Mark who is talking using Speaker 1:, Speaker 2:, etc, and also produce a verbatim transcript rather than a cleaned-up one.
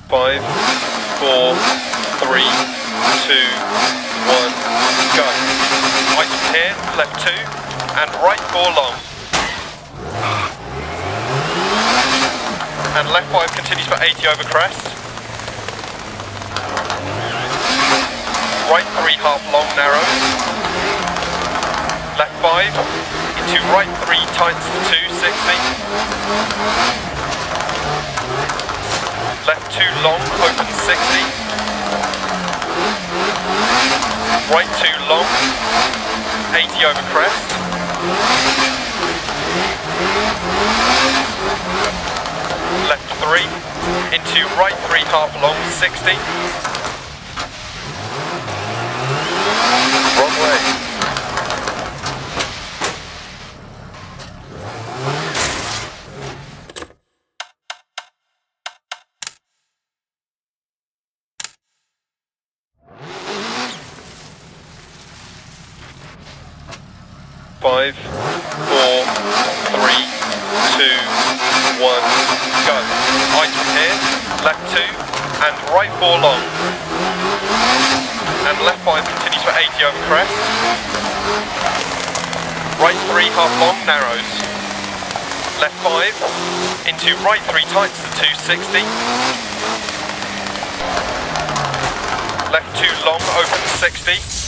Speaker 1: Five, four, three, two, one, go. Item here, left two, and right four long. And left five continues for eighty over crest. Right three half long narrows. Left five, into right three tightens to two, sixty. Left two long, open sixty. Right two long, eighty over crest. Left three, into right three half long, sixty. Wrong way. Five, four, three, two, one, go. Item here, left two, and right four long. And left five continues for eighty over crest. Right three half long, narrows. Left five, into right three tightens to two, sixty. Left two long, open sixty.